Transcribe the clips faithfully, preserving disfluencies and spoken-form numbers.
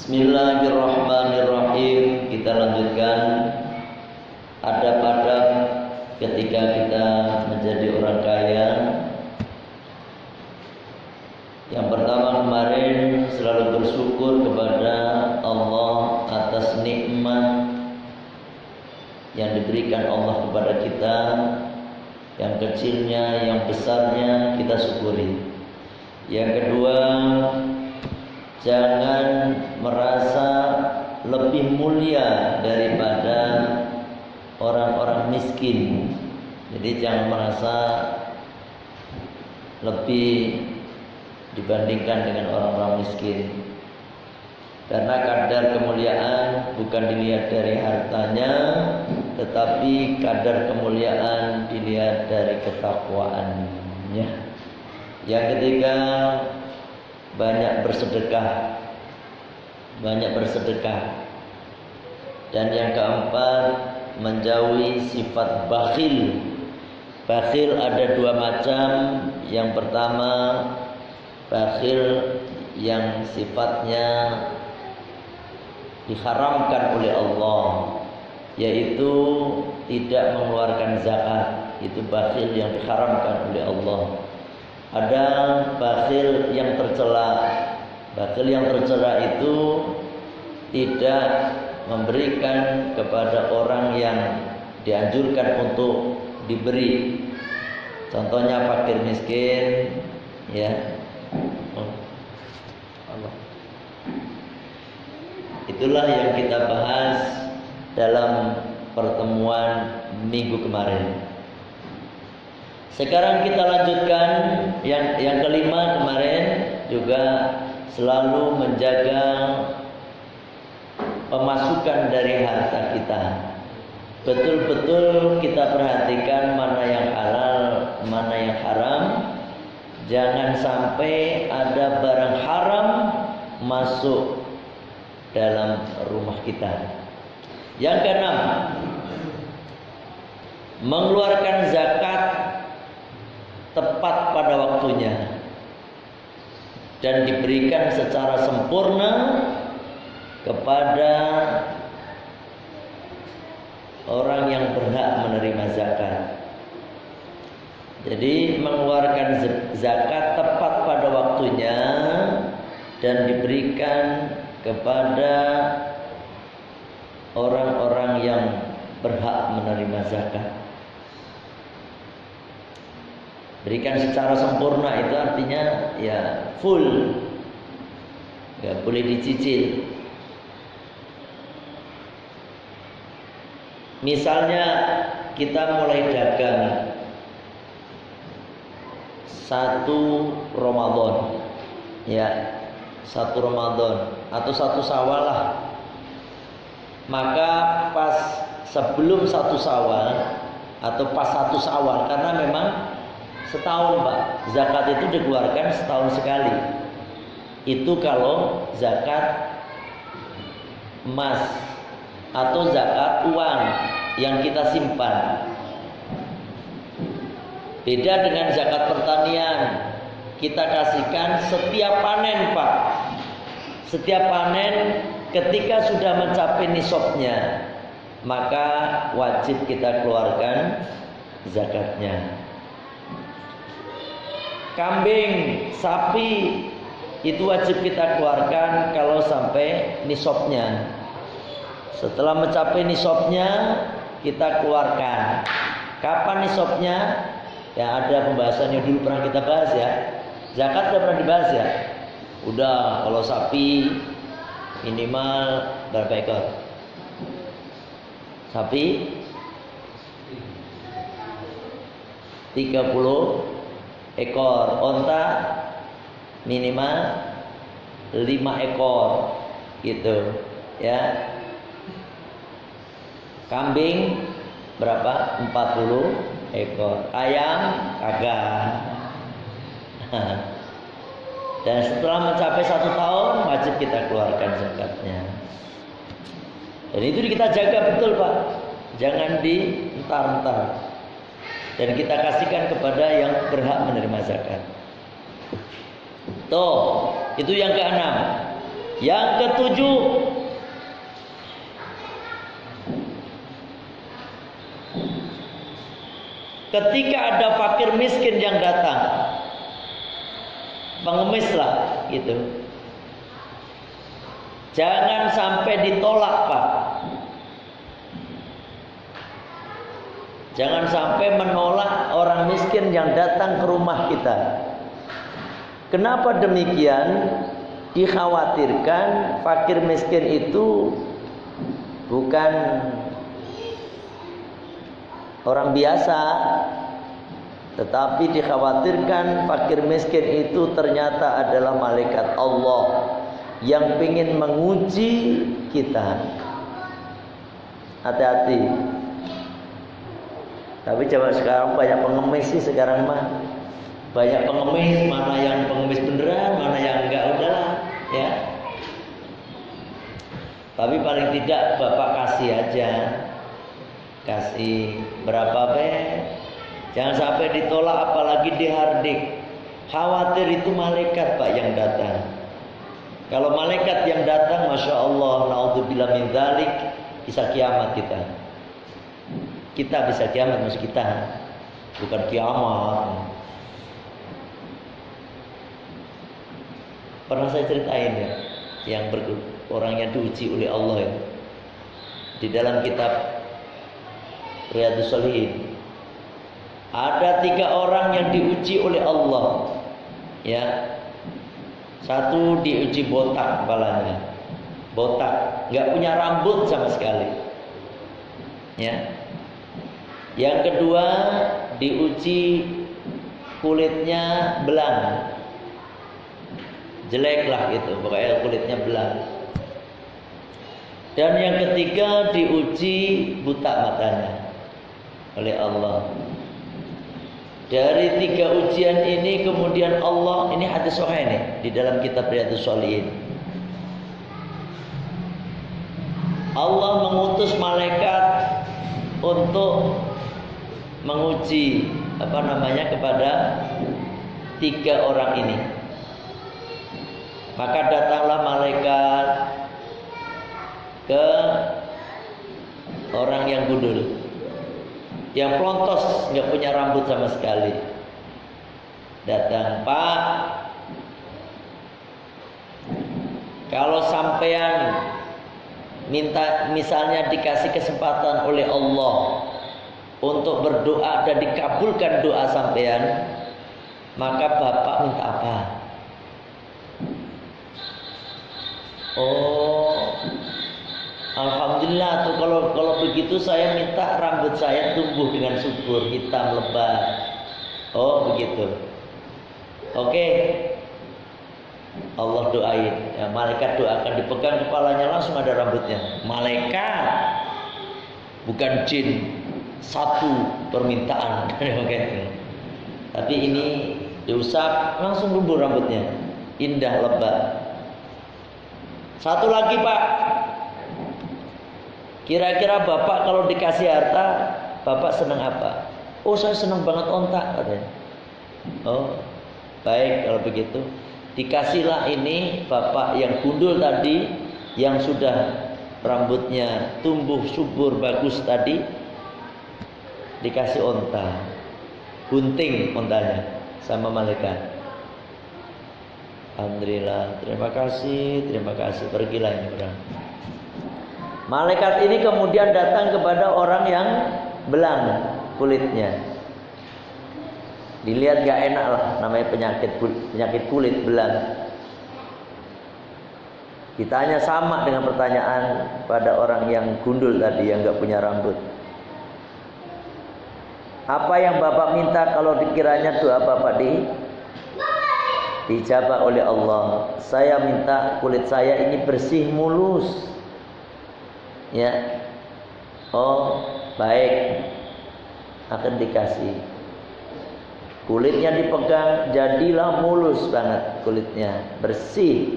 Bismillahirrahmanirrahim. Kita lanjutkan adab-adab ketika kita menjadi orang kaya. Yang pertama kemarin, selalu bersyukur kepada Allah atas nikmat yang diberikan Allah kepada kita. Yang kecilnya, yang besarnya kita syukuri. Yang kedua, jangan merasa lebih mulia daripada orang-orang miskin. Jadi jangan merasa lebih dibandingkan dengan orang-orang miskin. Karena kadar kemuliaan bukan dilihat dari hartanya, tetapi kadar kemuliaan dilihat dari ketakwaannya. Yang ketiga, banyak bersedekah. Banyak bersedekah. Dan yang keempat, menjauhi sifat bakhil. Bakhil ada dua macam. Yang pertama, bakhil yang sifatnya diharamkan oleh Allah, yaitu tidak mengeluarkan zakat. Itu bakhil yang diharamkan oleh Allah. Ada bakhil yang tercela. Bakhil yang tercela itu tidak memberikan kepada orang yang dianjurkan untuk diberi. Contohnya fakir miskin, ya. Itulah yang kita bahas dalam pertemuan minggu kemarin. Sekarang kita lanjutkan yang yang kelima. Kemarin juga selalu menjaga pemasukan dari harta kita. Betul-betul kita perhatikan mana yang halal, mana yang haram. Jangan sampai ada barang haram masuk dalam rumah kita. Yang keenam, mengeluarkan zakat tepat pada waktunya dan diberikan secara sempurna kepada orang yang berhak menerima zakat. Jadi mengeluarkan zakat tepat pada waktunya dan diberikan kepada orang-orang yang berhak menerima zakat. Berikan secara sempurna itu artinya ya full, nggak boleh dicicil. Misalnya kita mulai dagang satu Ramadan, ya satu Ramadan atau satu Syawal lah. Maka pas sebelum satu Syawal atau pas satu Syawal, karena memang setahun Pak, zakat itu dikeluarkan setahun sekali. Itu kalau zakat emas atau zakat uang yang kita simpan. Beda dengan zakat pertanian. Kita kasihkan setiap panen Pak. Setiap panen ketika sudah mencapai nisabnya, maka wajib kita keluarkan zakatnya. Kambing, sapi itu wajib kita keluarkan kalau sampai nisabnya. Setelah mencapai nisabnya kita keluarkan. Kapan nisabnya? Ya ada pembahasannya dulu pernah kita bahas ya. Zakat sudah pernah dibahas ya. Udah, kalau sapi minimal berapa ekor? Sapi tiga puluh ekor, onta minimal lima ekor gitu ya. Kambing berapa? empat puluh ekor. Ayam kagak. Dan setelah mencapai satu tahun wajib kita keluarkan zakatnya. Dan itu kita jaga betul Pak. Jangan dientar-entar. Dan kita kasihkan kepada yang berhak menerima zakat. Tuh, itu yang keenam. Yang ketujuh, ketika ada fakir miskin yang datang, pengemis lah gitu, jangan sampai ditolak, Pak. Jangan sampai menolak orang miskin yang datang ke rumah kita. Kenapa demikian? Dikhawatirkan fakir miskin itu bukan orang biasa, tetapi dikhawatirkan fakir miskin itu ternyata adalah malaikat Allah yang ingin menguji kita. Hati-hati. Tapi coba sekarang banyak pengemis sih sekarang mah. Banyak pengemis, mana yang pengemis beneran, mana yang enggak, udahlah ya. Tapi paling tidak Bapak kasih aja. Kasih berapa be? Jangan sampai ditolak apalagi dihardik. Khawatir itu malaikat Pak yang datang. Kalau malaikat yang datang, masya Allah, naudzubillah min dzalik, bisa kiamat kita. Kita bisa kiamat maksud kita, bukan kiamat. Pernah saya ceritain ya, yang ber, orang yang diuji oleh Allah ya. Di dalam kitab Riyadhus Shalihin ada tiga orang yang diuji oleh Allah. Ya, satu diuji botak kepalanya, botak, nggak punya rambut sama sekali. Ya, yang kedua diuji kulitnya belang. Jelek lah gitu, pokoknya kulitnya belang. Dan yang ketiga diuji buta matanya oleh Allah. Dari tiga ujian ini kemudian Allah, ini hadis sahih nih di dalam kitab Riyadhus Shalihin. Allah mengutus malaikat untuk menguji apa namanya kepada tiga orang ini. Maka datanglah malaikat ke orang yang gundul, yang pelontos, nggak punya rambut sama sekali. Datang, Pak, kalau sampean minta, misalnya dikasih kesempatan oleh Allah untuk berdoa dan dikabulkan doa sampean, maka Bapak minta apa? Oh, alhamdulillah tuh kalau kalau begitu saya minta rambut saya tumbuh dengan subur, hitam lebat. Oh begitu. Oke. Allah doain, ya, malaikat doakan, dipegang kepalanya langsung ada rambutnya. Malaikat, bukan jin. Satu permintaan. Tapi ini diusap langsung tumbuh rambutnya, indah lebat. Satu lagi, Pak. Kira-kira Bapak kalau dikasih harta, Bapak senang apa? Oh, saya senang banget ontak, katanya. Oh, baik kalau begitu. Dikasihlah ini Bapak yang gundul tadi, yang sudah rambutnya tumbuh subur bagus tadi, dikasih onta, gunting ontanya sama malaikat. Alhamdulillah, terima kasih, terima kasih. Pergilah ini orang. Malaikat ini kemudian datang kepada orang yang belang kulitnya. Dilihat gak enak lah, namanya penyakit penyakit kulit belang. Ditanya sama dengan pertanyaan pada orang yang gundul tadi, yang gak punya rambut. Apa yang Bapak minta kalau dikiranya doa Bapak di dijabah oleh Allah? Saya minta kulit saya ini bersih mulus. Ya. Oh, baik. Akan dikasih. Kulitnya dipegang, jadilah mulus banget kulitnya, bersih.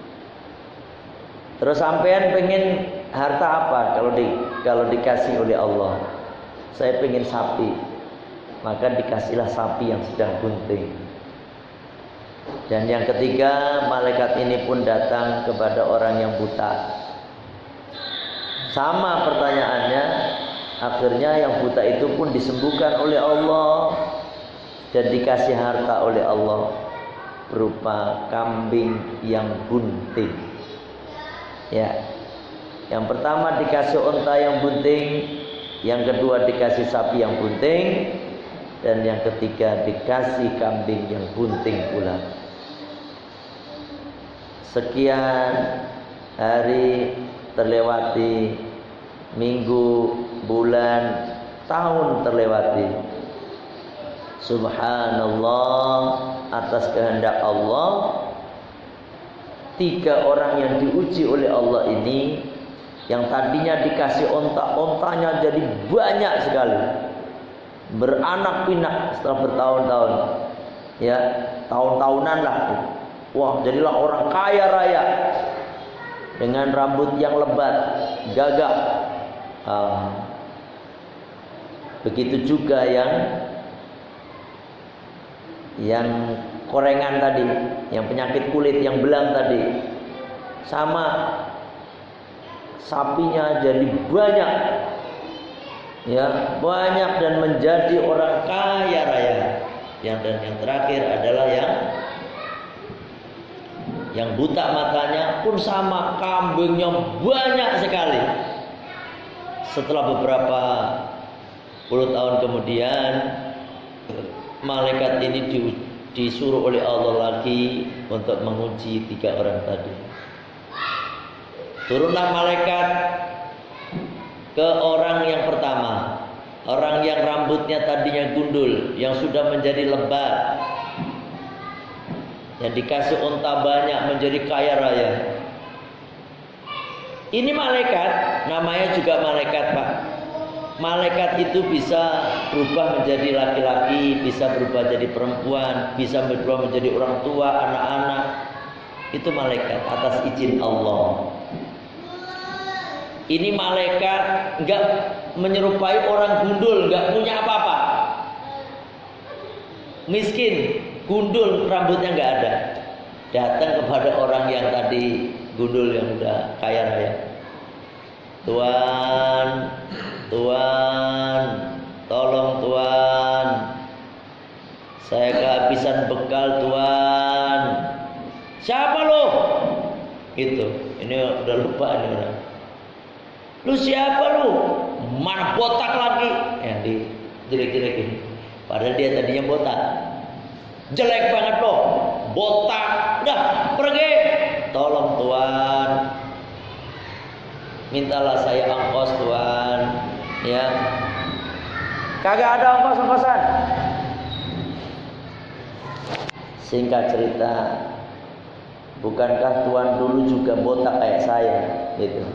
Terus sampean pengen harta apa kalau di kalau dikasih oleh Allah? Saya pengen sapi. Maka dikasihlah sapi yang sedang bunting. Dan yang ketiga, malaikat ini pun datang kepada orang yang buta. Sama pertanyaannya, akhirnya yang buta itu pun disembuhkan oleh Allah dan dikasih harta oleh Allah berupa kambing yang bunting. Ya. Yang pertama dikasih unta yang bunting, yang kedua dikasih sapi yang bunting, dan yang ketiga dikasih kambing yang bunting pula. Sekian hari terlewati, minggu, bulan, tahun terlewati. Subhanallah, atas kehendak Allah, tiga orang yang diuji oleh Allah ini, yang tadinya dikasih onta, ontanya jadi banyak sekali, beranak pinak setelah bertahun-tahun, ya tahun-tahunan lah. Wah, jadilah orang kaya raya dengan rambut yang lebat, gagah. Uh, begitu juga yang yang korengan tadi, yang penyakit kulit, yang belang tadi, sama sapinya jadi banyak, ya banyak dan menjadi orang kaya raya. Yang dan yang terakhir adalah yang yang buta matanya pun sama, kambingnya banyak sekali. Setelah beberapa puluh tahun kemudian, malaikat ini disuruh oleh Allah lagi untuk menguji tiga orang tadi. Turunlah malaikat ke orang yang pertama, orang yang rambutnya tadinya gundul, yang sudah menjadi lebat, yang dikasih unta banyak, menjadi kaya raya. Ini malaikat, namanya juga malaikat, Pak. Malaikat itu bisa berubah menjadi laki-laki, bisa berubah jadi perempuan, bisa berubah menjadi orang tua, anak-anak. Itu malaikat atas izin Allah. Ini malaikat enggak menyerupai orang gundul, enggak punya apa-apa. Miskin, gundul, rambutnya enggak ada. Datang kepada orang yang tadi gundul, yang udah kaya raya. Tuan, Tuan, tolong Tuan, saya kehabisan bekal Tuan. Siapa lo? Gitu. Ini udah lupa ini orang. Lu siapa lu? Mana botak lagi? Ya di jelek-jelekin. Padahal dia tadinya botak. Jelek banget lo, botak. Dah pergi. Tolong Tuan, mintalah saya ongkos Tuan. Ya. Kagak ada ongkos-ongkosan. Singkat cerita, bukankah Tuan dulu juga botak kayak saya? Gitu.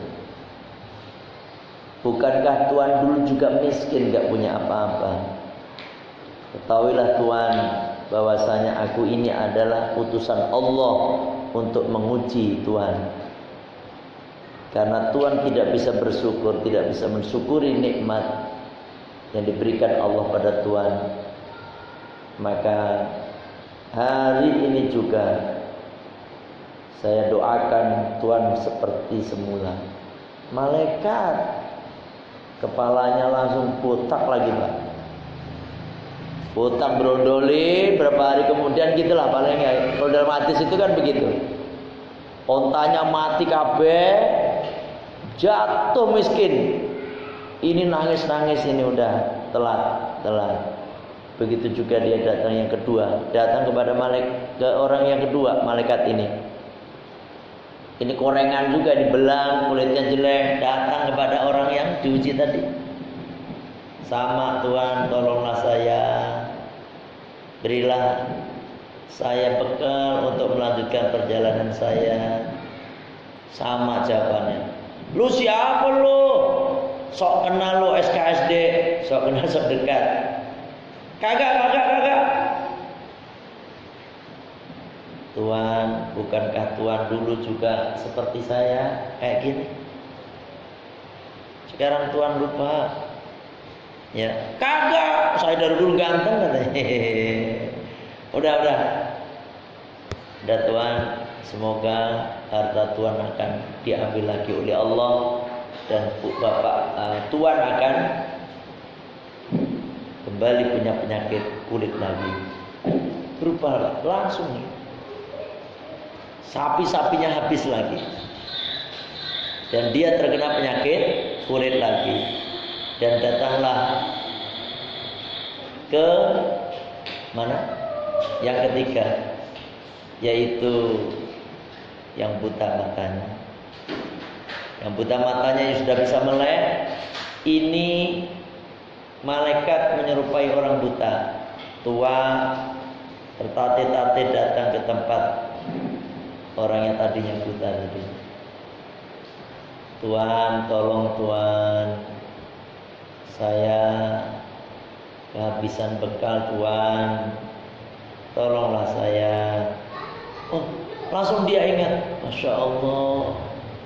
Bukankah Tuan dulu juga miskin, gak punya apa-apa? Ketahuilah Tuan, bahwasanya aku ini adalah utusan Allah untuk menguji Tuan. Karena Tuan tidak bisa bersyukur, tidak bisa mensyukuri nikmat yang diberikan Allah pada Tuan, maka hari ini juga saya doakan Tuan seperti semula. Malaikat kepalanya langsung botak lagi, Pak. Botak berondoli, berapa hari kemudian gitulah paling ya. Kalau dalam hadis itu kan begitu. Ontanya mati kabeh, jatuh miskin. Ini nangis-nangis, ini udah telat, telat. Begitu juga dia datang yang kedua, datang kepada malaikat, ke orang yang kedua, malaikat ini. Ini korengan juga, dibelang, kulitnya jelek, datang kepada orang yang diuji tadi. Sama, Tuan, tolonglah saya, berilah saya bekal untuk melanjutkan perjalanan saya. Sama jawabannya. Lu siapa lu? Sok kenal lu S K S D, sok kenal sok dekat. Kagak, kagak, kagak. Tuan, bukankah Tuan dulu juga seperti saya, kayak gini? Sekarang Tuan lupa. Ya, kagak. Saya dari dulu ganteng katanya. Udah, udah. dan Tuhan, semoga harta Tuhan akan diambil lagi oleh Allah dan Bapak uh, Tuhan akan kembali punya penyakit kulit lagi. Berubah langsung nih. Sapi-sapinya habis lagi. Dan dia terkena penyakit kulit lagi. Dan datanglah ke mana? Yang ketiga, yaitu yang buta matanya. Yang buta matanya yang sudah bisa melek, ini malaikat menyerupai orang buta, tua, tertatih-tatih datang ke tempat orang yang tadinya buta tadi. Tuhan, tolong Tuhan, saya kehabisan bekal Tuhan, tolonglah saya. Oh, langsung dia ingat, Masya Allah,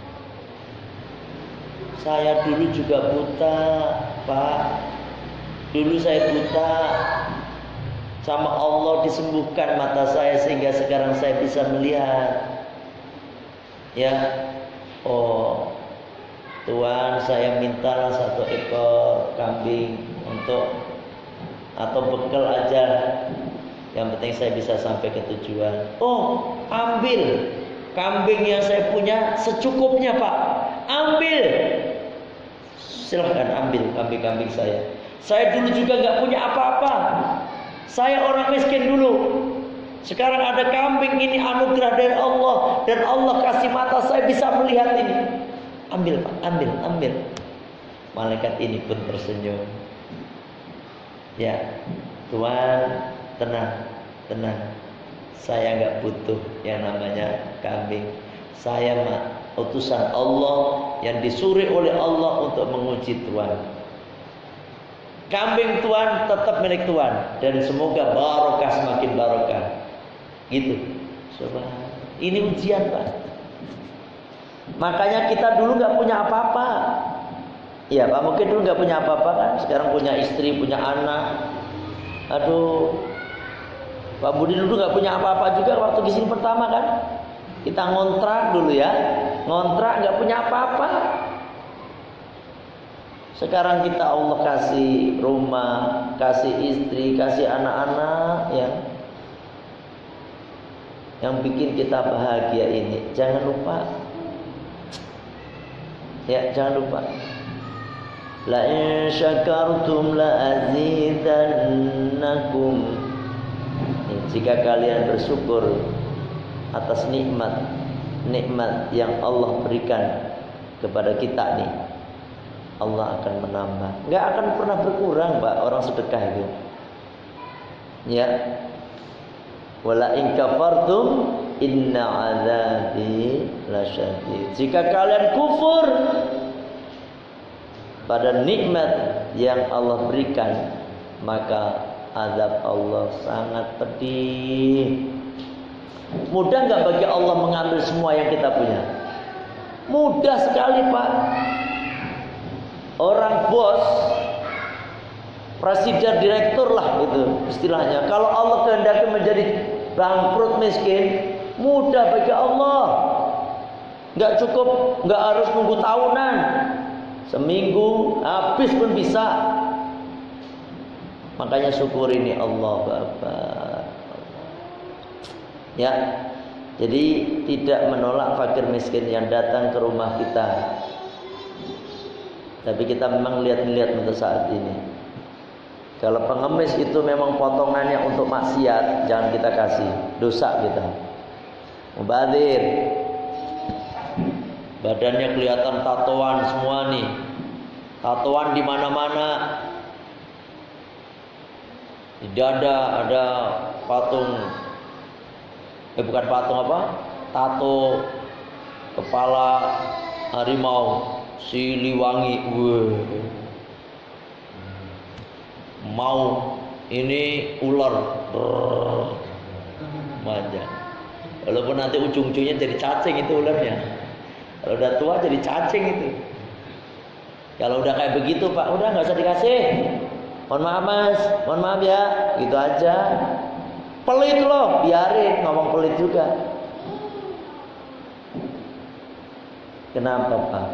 saya dulu juga buta, Pak. Dulu saya buta, sama Allah disembuhkan mata saya sehingga sekarang saya bisa melihat. Ya, oh Tuhan, saya minta satu ekor kambing untuk atau bekal aja. Yang penting saya bisa sampai ke tujuan. Oh, ambil kambing yang saya punya secukupnya, Pak. Ambil. Silahkan ambil kambing-kambing saya. Saya dulu juga nggak punya apa-apa. Saya orang miskin dulu. Sekarang ada kambing, ini anugerah dari Allah, dan Allah kasih mata saya bisa melihat ini. Ambil, Pak, ambil, ambil. Malaikat ini pun tersenyum. Ya, Tuhan, tenang, tenang. Saya nggak butuh yang namanya kambing. Saya mah utusan Allah yang disuruh oleh Allah untuk menguji Tuhan. Kambing Tuhan tetap milik Tuhan, dan semoga barokah semakin barokah. Gitu. Subhanallah. Ini ujian, Pak. Makanya kita dulu nggak punya apa-apa. Iya, Pak, mungkin dulu nggak punya apa-apa kan. Sekarang punya istri, punya anak. Aduh, Pak Budi dulu nggak punya apa-apa juga waktu di sini pertama kan. Kita ngontrak dulu ya, ngontrak nggak punya apa-apa. Sekarang kita Allah kasih rumah, kasih istri, kasih anak-anak, ya, yang bikin kita bahagia ini. Jangan lupa, ya, jangan lupa. La in syakartum la azidannakum. Jika kalian bersyukur atas nikmat nikmat yang Allah berikan kepada kita nih, Allah akan menambah. Nggak akan pernah berkurang, Pak, orang sedekah itu. Ya. Wala in kafartum inna azabi lasyadid. Jika kalian kufur pada nikmat yang Allah berikan, maka azab Allah sangat pedih. Mudah nggak bagi Allah mengambil semua yang kita punya? Mudah sekali, Pak. Orang bos, presiden, direktur lah itu istilahnya. Kalau Allah kehendaki menjadi bangkrut miskin, mudah bagi Allah. Nggak cukup, nggak harus nunggu tahunan, seminggu habis pun bisa. Makanya syukur ini Allah Bapak. Ya, jadi tidak menolak fakir miskin yang datang ke rumah kita. Tapi kita memang lihat-lihat untuk saat ini. Kalau pengemis itu memang potongannya untuk maksiat, jangan kita kasih, dosa kita. Mubadzir, badannya kelihatan tatoan semua nih, tatoan di mana-mana. Di dada ada patung, eh bukan patung apa? Tato kepala harimau, Siliwangi. Wah. Mau ini ular. Manja. Walaupun nanti ujung-ujungnya jadi cacing itu ularnya. Kalau udah tua jadi cacing itu. Kalau udah kayak begitu, Pak, udah nggak usah dikasih. Mohon maaf, Mas, mohon maaf ya, gitu aja. Pelit loh, biarin ngomong pelit juga. Kenapa Pak?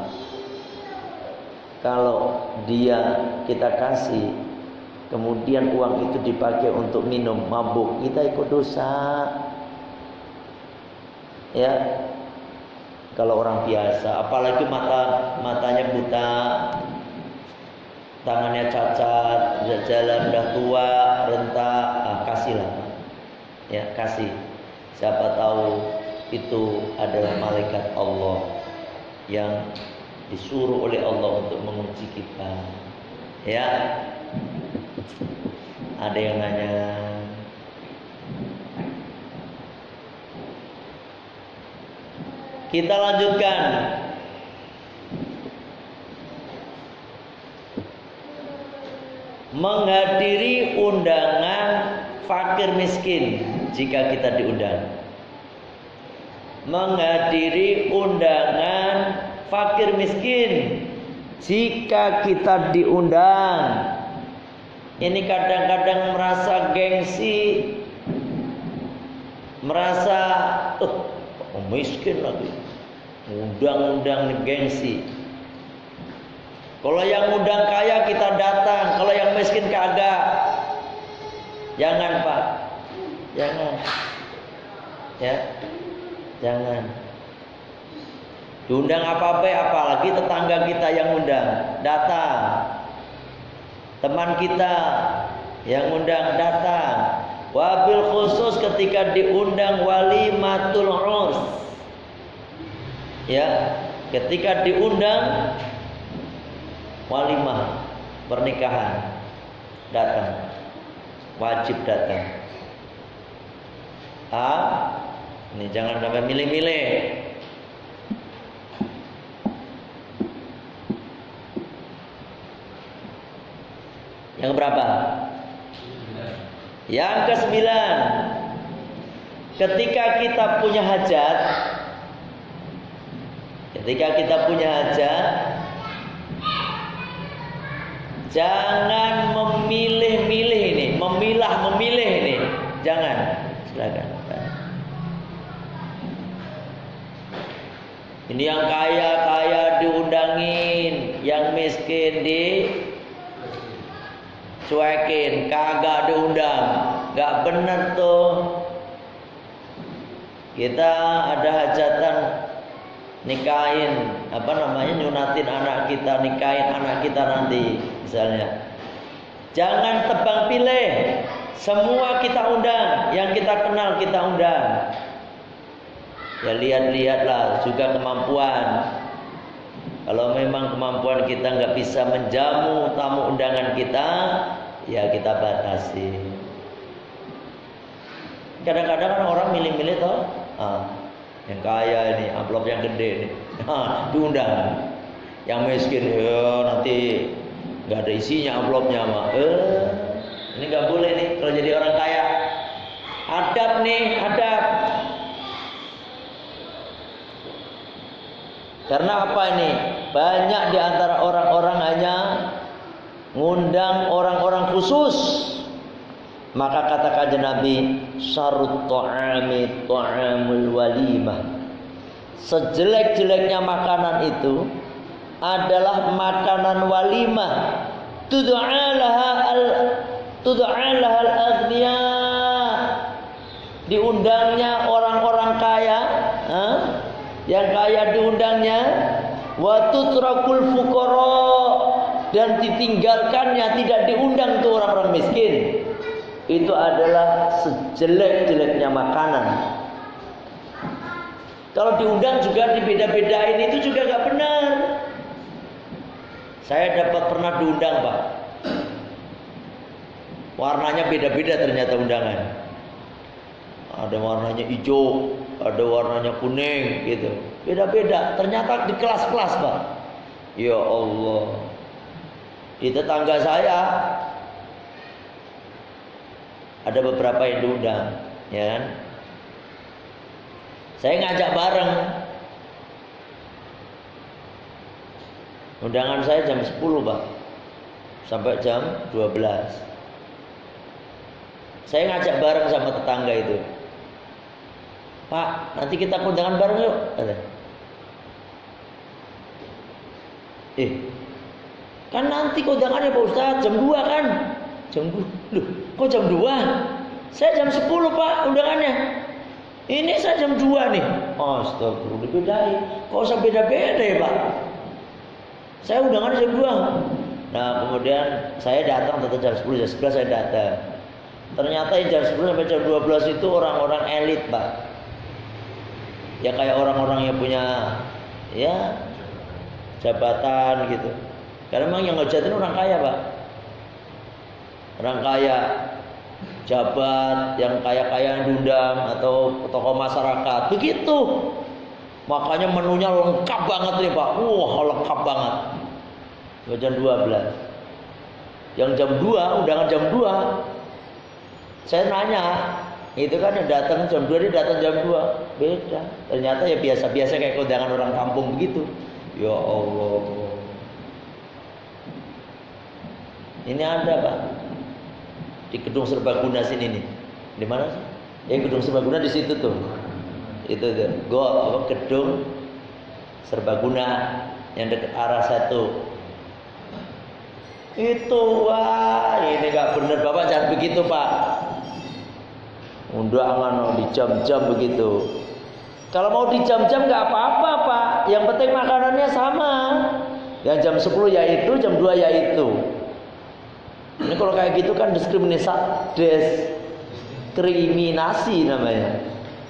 Kalau dia kita kasih, kemudian uang itu dipakai untuk minum, mabuk, kita ikut dosa. Ya, kalau orang biasa, apalagi mata matanya buta, tangannya cacat, udah jalan, udah tua, renta, ah, kasihlah. Ya, kasih. Siapa tahu itu adalah malaikat Allah yang disuruh oleh Allah untuk menguji kita. Ya. Ada yang nanya. Kita lanjutkan. Menghadiri undangan fakir miskin jika kita diundang. Menghadiri undangan fakir miskin jika kita diundang. Ini kadang-kadang merasa gengsi, merasa uh, oh, miskin lagi, undang-undang gengsi. Kalau yang undang kaya kita datang, kalau yang miskin kagak. Jangan Pak, jangan, ya, jangan. Diundang apa-apa, apalagi tetangga kita yang undang, datang. Teman kita yang undang datang. Wabil khusus ketika diundang walimatul urs. Ya, ketika diundang walimah pernikahan, datang. Wajib datang. Ah, ini jangan sampai milih-milih. Yang berapa? Yang kesembilan. Ketika kita punya hajat, ketika kita punya hajat, jangan memilih-milih ini, memilah-memilih ini, jangan. Silakan. Ini yang kaya-kaya diundangin, yang miskin di cuekin, kagak diundang, nggak bener tuh. Kita ada hajatan nikahin, apa namanya, nyunatin anak kita, nikahin anak kita nanti, misalnya. Jangan tebang pilih, semua kita undang, yang kita kenal kita undang. Ya lihat-lihatlah juga kemampuan. Kalau memang kemampuan kita nggak bisa menjamu tamu undangan kita, ya kita batasi. Kadang-kadang kan orang milih-milih toh, ah, yang kaya ini, amplop yang gede nih, ah, diundang. Yang miskin, ya nanti nggak ada isinya amplopnya mah. Eh, ini nggak boleh nih kalau jadi orang kaya. Adab nih, adab. Karena apa ini? Banyak di antara orang-orang hanya ngundang orang-orang khusus. Maka kata kanjeng Nabi, syarut ta'ami ta'amul walimah. Sejelek-jeleknya makanan itu adalah makanan walimah. Tud'alaha al tud'alaha al-aghniya. Diundangnya orang-orang kaya, ha? Yang kaya diundangnya, wa tutrakul fuqara, dan ditinggalkannya, tidak diundang tuh orang-orang miskin. Itu adalah sejelek-jeleknya makanan. Kalau diundang juga dibeda-bedain, itu juga nggak benar. Saya dapat pernah diundang Pak, warnanya beda-beda ternyata undangan. Ada warnanya hijau, ada warnanya kuning, gitu. Beda-beda. Ternyata di kelas-kelas Pak. Ya Allah. Di tetangga saya ada beberapa yang diundang, ya kan? Saya ngajak bareng. Undangan saya jam sepuluh Pak, sampai jam dua belas. Saya ngajak bareng sama tetangga itu. Pak, nanti kita undangan bareng yuk. Eh, kan nanti kondangannya Pak Ustadz jam dua kan? Jam dua. Loh, kok jam dua? Saya jam sepuluh Pak undangannya. Ini saya jam dua nih. Astagfirullah, dibedain. Kok usah beda-beda ya Pak? Saya undangannya jam dua. Nah kemudian saya datang tetap jam sepuluh, jam sebelas saya datang. Ternyata jam sepuluh sampai jam dua belas itu orang-orang elit Pak. Ya kayak orang-orang yang punya ya jabatan gitu. Karena memang yang ngejatin orang kaya Pak. Orang kaya, jabat, yang kaya-kaya yang diundang atau tokoh masyarakat. Begitu. Makanya menunya lengkap banget nih Pak. Wah lengkap banget. Jam dua belas. Yang jam dua, undangan jam dua. Saya nanya, itu kan yang datang jam dua, dia datang jam dua. Beda. Ternyata ya biasa-biasa kayak kondangan orang kampung begitu. Ya Allah. Ini ada Pak. Di gedung serbaguna sini nih. Di mana sih? Ya gedung serbaguna di situ tuh. Itu tuh. Go apa gedung serbaguna yang dekat arah satu. Itu wah ini nggak bener Bapak jangan begitu Pak. Undangan di jam-jam begitu. Kalau mau di jam-jam nggak apa-apa Pak. Yang penting makanannya sama. Yang jam sepuluh ya itu, jam dua ya itu. Ini kalau kayak gitu kan diskriminasi, diskriminasi namanya.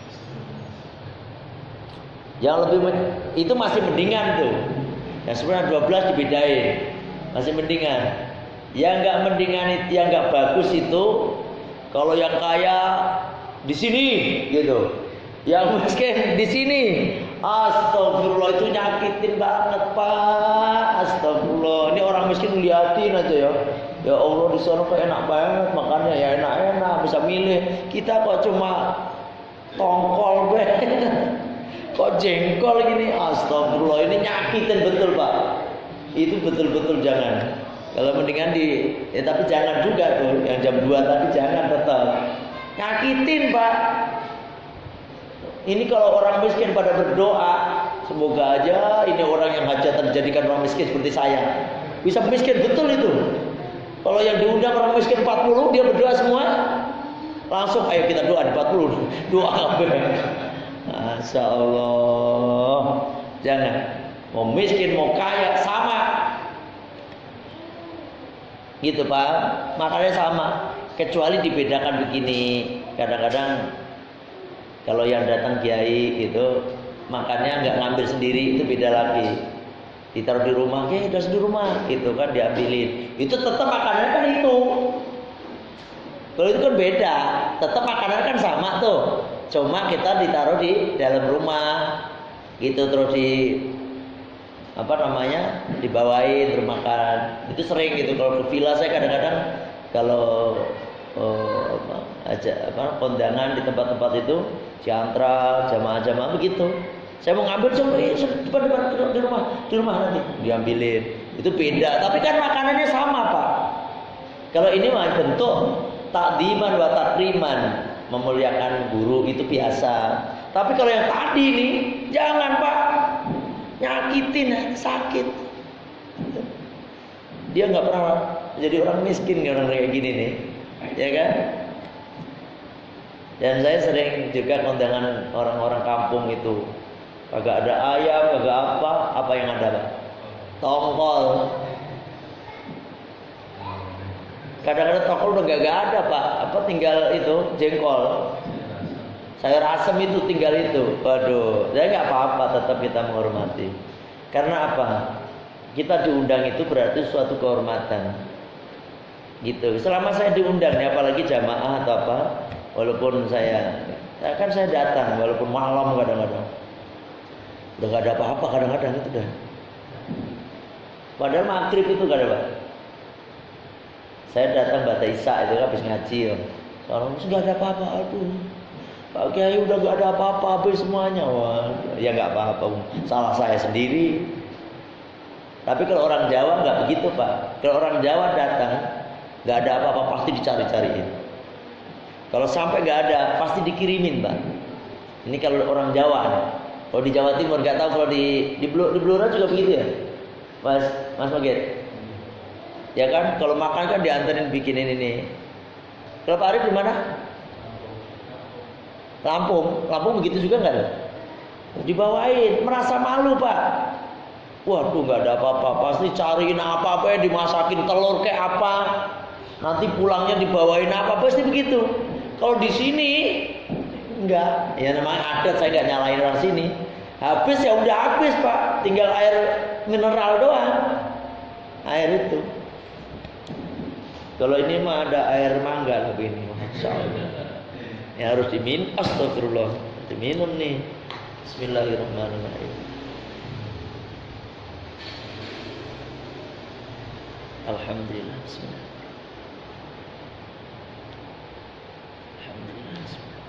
Yang lebih itu masih mendingan tuh. Yang sebenarnya dua belas dibedain. Masih mendingan. Yang nggak mendingan itu, yang nggak bagus itu kalau yang kaya di sini gitu, yang miskin di sini. Astagfirullah itu nyakitin banget Pak. Astagfirullah. Ini orang miskin liatin aja ya. Ya Allah di sana kok enak banget makannya ya enak-enak bisa milih. Kita kok cuma tongkol be. Kok jengkol gini. Astagfirullah ini nyakitin betul Pak. Itu betul-betul jangan. Kalau mendingan di ya tapi jangan juga tuh yang jam dua tadi jangan tetap. Nyakitin Pak. Ini kalau orang miskin pada berdoa, semoga aja ini orang yang hajatan dijadikan orang miskin seperti saya. Bisa miskin betul itu. Kalau yang diundang orang miskin empat puluh dia berdoa semua. Langsung ayo kita doa di empat puluh. Doa kabeh. Masya Allah. Jangan. Mau miskin mau kaya sama. Gitu Pak. Makanya sama. Kecuali dibedakan begini. Kadang-kadang kalau yang datang kiai itu makannya nggak ngambil sendiri itu beda lagi. Ditaruh di rumah, ya udah di rumah, gitu kan diambilin. Itu tetap makanannya kan itu. Kalau itu kan beda, tetap makanan kan sama tuh. Cuma kita ditaruh di dalam rumah, gitu terus di apa namanya dibawain bermakan. Itu sering gitu kalau ke villa saya kadang-kadang kalau oh, apa, aja apa kondangan di tempat-tempat itu jantra jamaah-jamaah begitu. Saya mau ngambil coba di depan, depan di rumah, di rumah nanti diambilin. Itu beda, tapi kan makanannya sama Pak. Kalau ini mah bentuk takdiman wa takriman, memuliakan guru itu biasa. Tapi kalau yang tadi nih, jangan Pak, nyakitin, sakit. Dia nggak pernah jadi orang miskin nih orang kayak gini nih, ya kan? Dan saya sering juga kondangan orang-orang kampung itu. Kagak ada ayam, kagak apa, apa yang ada Pak? Tongkol. Kadang-kadang tongkol udah gak ada Pak. Apa tinggal itu jengkol. Sayur asem itu tinggal itu. Waduh, saya nggak apa-apa, tetap kita menghormati. Karena apa? Kita diundang itu berarti suatu kehormatan. Gitu. Selama saya diundang, ya, apalagi jamaah atau apa, walaupun saya, ya kan saya datang, walaupun malam kadang-kadang. Udah gak ada apa-apa kadang-kadang itu dah. Padahal maghrib itu gak ada Pak. Saya datang Bata Isya itu habis ngaji ya. Soalnya gak ada apa-apa. Aduh, Pak Kiai udah gak ada apa-apa habis semuanya. Wah, ya gak apa-apa. Salah saya sendiri. Tapi kalau orang Jawa gak begitu Pak. Kalau orang Jawa datang gak ada apa-apa pasti dicari-cariin. Kalau sampai gak ada pasti dikirimin Pak. Ini kalau orang Jawa nih. Kalau di Jawa Timur nggak tahu, kalau di di, Blora, di Blora juga begitu ya. Mas, Mas Magid. Ya kan, kalau makan kan dianterin bikinin ini. Kalau Pak Arif di mana? Lampung, Lampung begitu juga nggak ada? Dibawain, merasa malu Pak. Waduh, nggak ada apa-apa, pasti cariin apa-apa ya, dimasakin telur kayak apa. Nanti pulangnya dibawain apa, pasti begitu. Kalau di sini enggak, ya namanya adat, saya nggak nyalain orang sini. Habis ya udah habis Pak, tinggal air mineral doang, air itu. Kalau ini mah ada air mangga tapi ini, masya Allah. Ya harus diminum, astagfirullah, diminum nih. Bismillahirrahmanirrahim. Alhamdulillah, bismillah. Alhamdulillah, bismillah.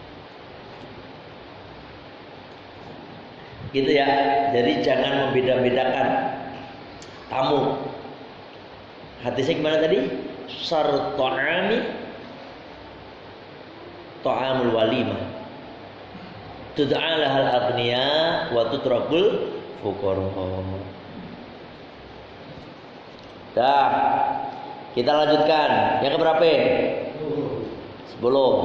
Gitu ya. Jadi jangan membeda-bedakan tamu. Hadisnya gimana tadi? Syarut ta'ami ta'amul walimah. Tud'a lahal aghniya wa tutrakul fuqara. Dah. Kita lanjutkan. Yang keberapa? Sepuluh.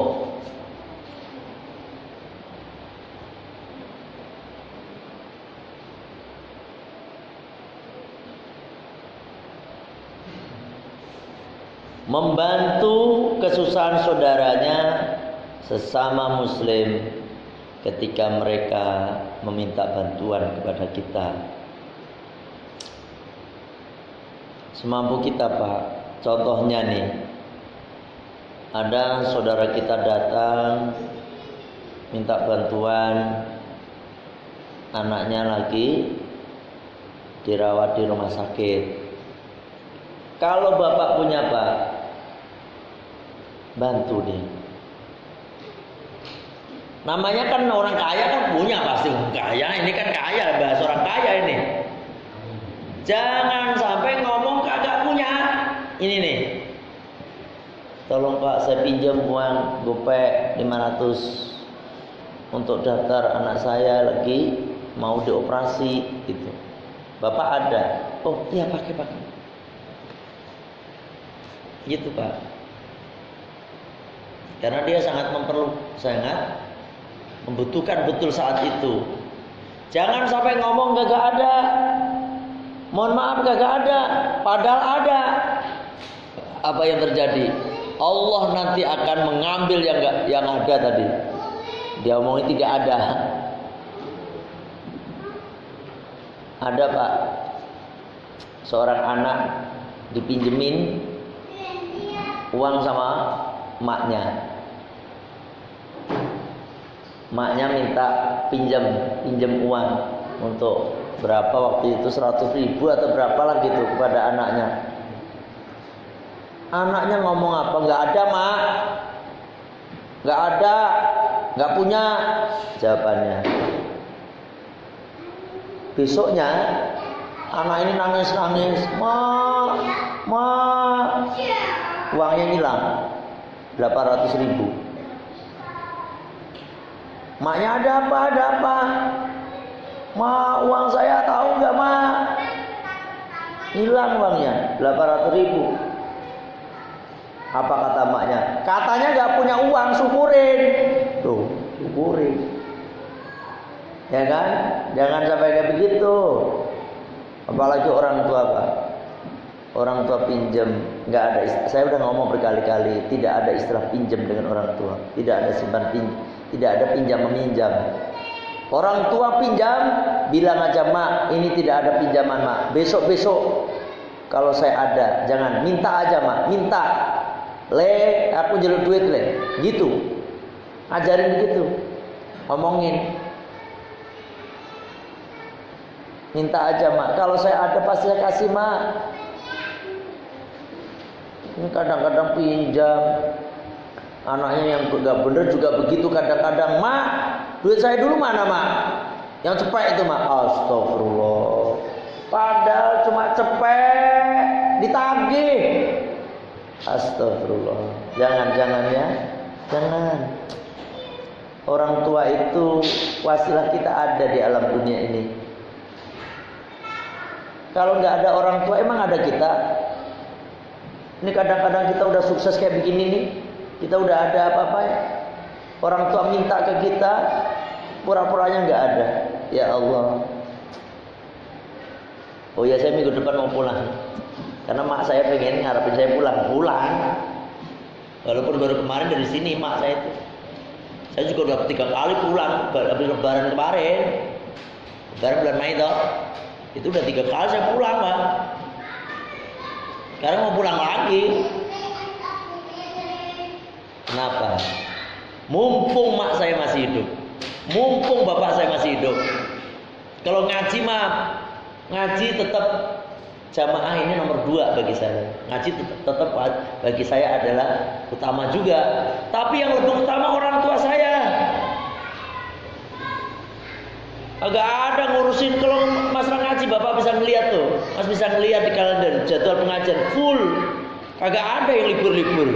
Membantu kesusahan saudaranya sesama muslim ketika mereka meminta bantuan kepada kita. Semampu kita Pak. Contohnya nih, ada saudara kita datang minta bantuan, anaknya lagi dirawat di rumah sakit. Kalau bapak punya Pak, bantu dia. Namanya kan orang kaya kan punya, pasti orang kaya. Ini kan kaya, bahas orang kaya ini. Jangan sampai ngomong kagak punya. Ini nih, tolong Pak, saya pinjam uang gopek lima ratus untuk daftar anak saya lagi mau dioperasi gitu. Bapak ada? Oh iya, pakai pakai. Gitu Pak. Karena dia sangat memperlu, sangat membutuhkan betul saat itu. Jangan sampai ngomong gak ada. Mohon maaf gak ada, padahal ada. Apa yang terjadi? Allah nanti akan mengambil yang gak, yang ada tadi. Dia omongin tidak ada. Ada Pak, seorang anak dipinjemin uang sama maknya. Maknya minta pinjam, pinjam uang untuk berapa waktu itu, seratus ribu atau berapa lah gitu kepada anaknya. Anaknya ngomong apa? Nggak ada Mak, nggak ada, nggak punya. Jawabannya. Besoknya anak ini nangis-nangis, Ma, Ma, uangnya hilang delapan ratus ribu. Maknya ada apa? Ada apa? Ma, uang saya tahu nggak Ma? Hilang uangnya delapan ratus ribu. Apa kata maknya? Katanya nggak punya uang, syukurin. Tuh, syukurin. Ya kan? Jangan sampai kayak begitu. Apalagi orang tua Pak. Orang tua pinjam, nggak ada. Saya udah ngomong berkali-kali, tidak ada istilah pinjam dengan orang tua. Tidak ada simpan pinjam, tidak ada pinjam meminjam. Orang tua pinjam, bilang aja Mak, ini tidak ada pinjaman Mak. Besok-besok kalau saya ada, jangan minta aja Mak, minta. Le, aku jalur duit le, gitu. Ajarin begitu, ngomongin. Minta aja Mak, kalau saya ada pasti saya kasih Mak. Ini kadang-kadang pinjam. Anaknya yang gak bener juga begitu kadang-kadang. Mak, duit saya dulu mana Mak? Yang cepet itu Mak. Astagfirullah. Padahal cuma cepet, ditagih. Astagfirullah. Jangan-jangan ya. Jangan. Orang tua itu wasilah kita ada di alam dunia ini. Kalau nggak ada orang tua, emang ada kita? Ini kadang-kadang kita udah sukses kayak begini nih, kita udah ada apa-apa ya, orang tua minta ke kita, pura-puranya nggak ada. Ya Allah. Oh ya, saya minggu depan mau pulang, karena mak saya pengen ngarepin saya pulang, pulang. Walaupun baru kemarin dari sini mak saya itu, saya juga udah tiga kali pulang, habis lebaran kemarin, lebaran bulan Mei toh, itu udah tiga kali saya pulang pak. Sekarang mau pulang lagi. Kenapa? Mumpung mak saya masih hidup, mumpung bapak saya masih hidup. Kalau ngaji mah, ngaji tetap jamaah ini nomor dua bagi saya. Ngaji tetap, tetap bagi saya adalah utama juga. Tapi yang lebih utama orang tua saya. Agak ada ngurusin. Kalau masalah ngaji bapak bisa ngeliat tuh, mas bisa ngeliat di kalender jadwal pengajian full. Agak ada yang libur-libur.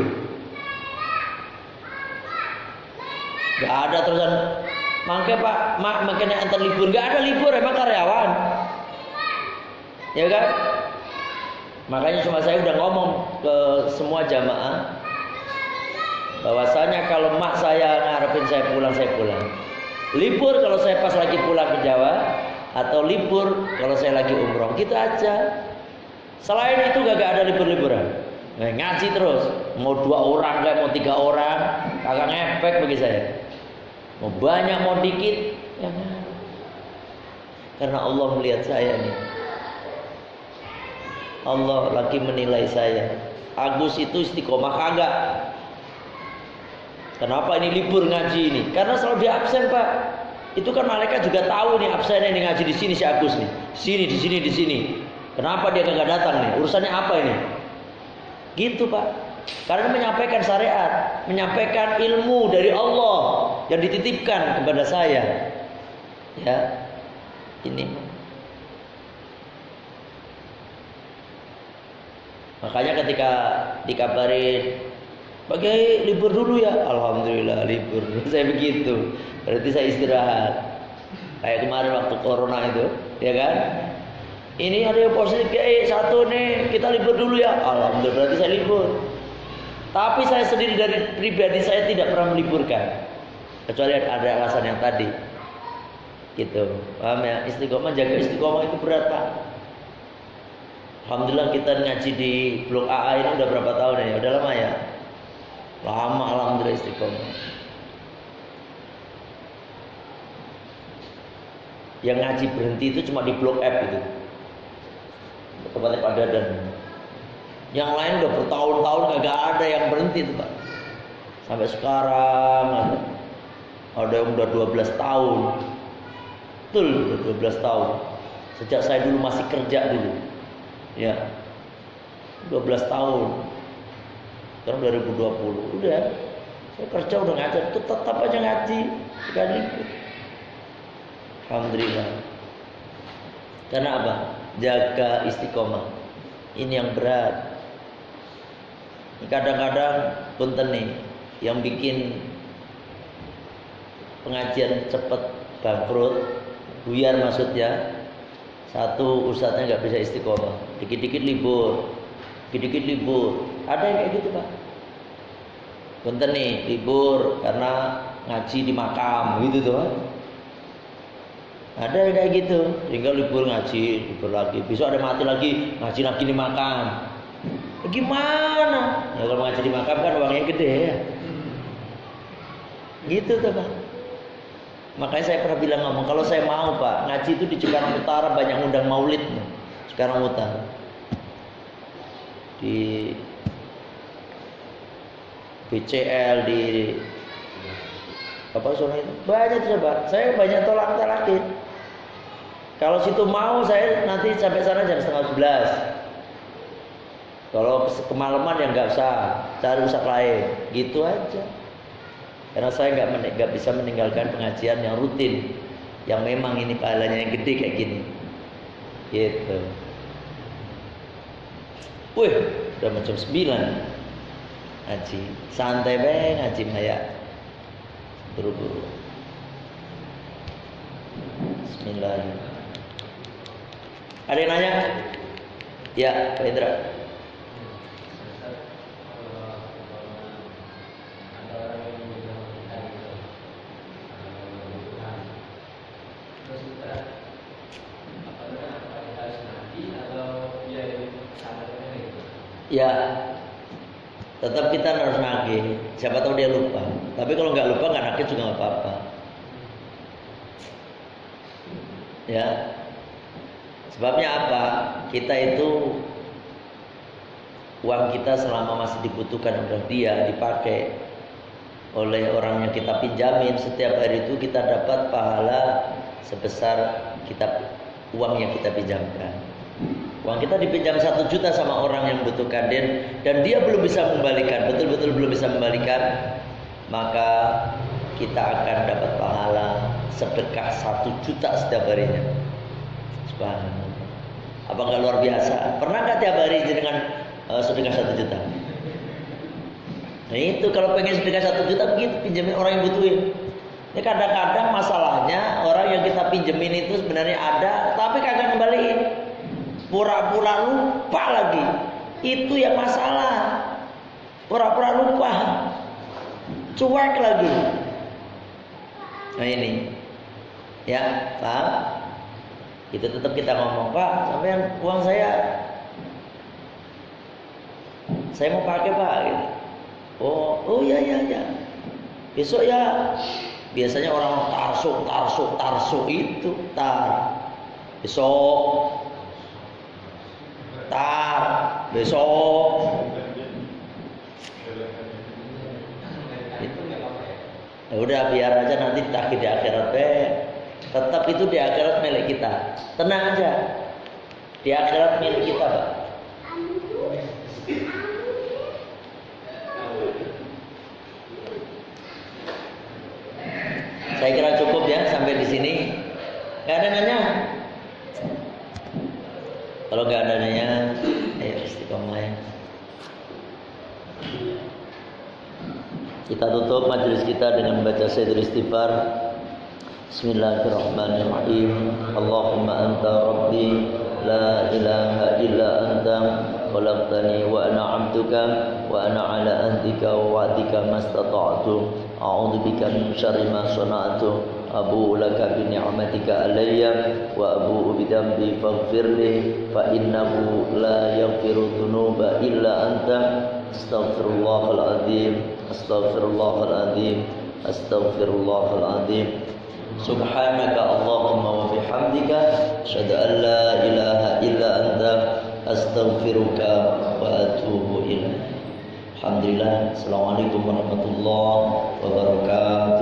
Gak ada terusan. Makanya pak, mak makanya antar libur. Gak ada libur, emang karyawan. Ya kan? Makanya cuma saya udah ngomong ke semua jamaah bahwasanya kalau mak saya ngarepin saya pulang, saya pulang. Libur kalau saya pas lagi pulang ke Jawa, atau libur kalau saya lagi umroh, gitu aja. Selain itu gak, gak ada libur-liburan. Nah, ngaji terus. Mau dua orang kayak mau tiga orang, kagak ngefek bagi saya. Mau banyak mau dikit, ya kan? Karena Allah melihat saya nih. Allah lagi menilai saya. Agus itu istiqomah kagak. Kenapa ini libur ngaji ini? Karena selalu dia absen pak. Itu kan malaikat juga tahu nih absennya nih ngaji di sini si Agus nih. Sini di sini di sini. Kenapa dia kagak datang nih? Urusannya apa ini? Gitu pak. Karena menyampaikan syariat, menyampaikan ilmu dari Allah yang dititipkan kepada saya. Ya, ini. Makanya ketika dikabarin, Pak Kiai libur dulu ya, alhamdulillah libur. Saya begitu, berarti saya istirahat. Kayak kemarin waktu corona itu, ya kan? Ini ada yang positif Kiai satu nih, kita libur dulu ya, alhamdulillah berarti saya libur. Tapi saya sendiri dari pribadi saya tidak pernah meliburkan, kecuali ada alasan yang tadi. Gitu, paham ya? Istiqomah, jaga istiqomah itu berat pak. Alhamdulillah kita ngaji di blok A A ini udah berapa tahun ya? Udah lama ya? Lama alhamdulillah istiqomah. Yang ngaji berhenti itu cuma di blok F itu. Tempatnya Pak Dadan. Yang lain udah bertahun-tahun gak ada yang berhenti itu Pak. Sampai sekarang ada. Ada yang udah dua belas tahun. Betul, udah dua belas tahun. Sejak saya dulu masih kerja dulu. Ya, dua belas tahun. Sekarang dua ribu dua puluh. Udah, saya kerja udah ngajar, tetap aja ngaji. Gak libur. Alhamdulillah. Karena apa? Jaga istiqomah. Ini yang berat. Kadang-kadang punten nih, yang bikin pengajian cepet bangkrut, buyar maksudnya. Satu, ustadznya nggak bisa istiqomah, dikit-dikit libur, dikit-dikit libur. Ada yang kayak gitu pak. Punten nih libur karena ngaji di makam gitu tuh pak. Ada yang kayak gitu, tinggal libur ngaji, libur lagi. Besok ada mati lagi, ngaji lagi di makam. Gimana? Ya kalau ngaji di makam kan uangnya gede ya. Gitu tuh pak. Makanya saya pernah bilang ngomong, kalau saya mau pak, ngaji itu di Cikarang Utara banyak undang maulid. Cikarang Utara. Di B C L, di apa soalnya itu? Banyak tuh pak. Saya banyak tolak talakin. Kalau situ mau, saya nanti sampai sana jam setengah sebelas. Kalau kemalaman ya nggak usah, cari usaha lain. Gitu aja. Karena saya nggak nggak bisa meninggalkan pengajian yang rutin, yang memang ini pahalanya yang gede kayak gini, gitu. Wih, udah macam sembilan ngaji, santai be ngaji maya, buru-buru. Bismillahirrahmanirrahim. Ada yang nanya? Ya, Pak Indra. Ya, tetap kita harus nagih. Siapa tahu dia lupa. Tapi kalau nggak lupa nggak nagih juga nggak apa-apa. Ya, sebabnya apa? Kita itu uang kita selama masih dibutuhkan oleh dia, dipakai oleh orang yang kita pinjamin, setiap hari itu kita dapat pahala sebesar kita uang yang kita pinjamkan. Uang kita dipinjam satu juta sama orang yang membutuhkan dan, dan dia belum bisa mengembalikan, betul-betul belum bisa mengembalikan, maka kita akan dapat pahala sedekah satu juta setiap harinya. Subhanallah. Apa nggak luar biasa? Pernah nggak tiap hari dengan uh, sedekah satu juta? Nah itu kalau pengen sedekah satu juta begitu, pinjamin orang yang butuhin. Ini kadang-kadang masalahnya orang yang kita pinjemin itu sebenarnya ada, tapi kagak kembaliin. Pura-pura lupa lagi. Itu yang masalah. Pura-pura lupa. Cuek lagi. Nah ini. Ya, paham? Itu tetap kita ngomong, Pak, sampean uang saya saya mau pakai, Pak, gitu. Oh, oh ya ya ya. Besok ya. Biasanya orang tarsuk, tarsuk, tarsuk itu tar. Besok tar, besok. Ya udah biar aja nanti ditagih di akhirat deh. Tetap itu di akhirat milik kita. Tenang aja. Di akhirat milik kita, Pak. Saya kira cukup ya sampai di sini. Gak ada nanya. Kalau nggak ada nanya, ayo istiqomah ya. Kita tutup majelis kita dengan membaca Sayyidul Istighfar. Bismillahirrahmanirrahim. Allahumma anta rabbi la ilaha illa anta khalaqtani wa ana 'abduka wa ana 'ala ahdika wa wa'dika mastata'tu. A'udzu bika min syarri ma sana'tu. Abu'u laka bi ni'matika alayya wa abu'u bi dhanbi faghfirli fa innahu la yaghfiru dhunuba illa anta. Astaghfirullahal azim. Astaghfirullahal azim. Astaghfirullahal azim. Subhanaka Allahumma wa bihamdika asyhadu an la ilaha illa anta astaghfiruka wa atubu ilaik. Alhamdulillah. Assalamualaikum warahmatullahi wabarakatuh.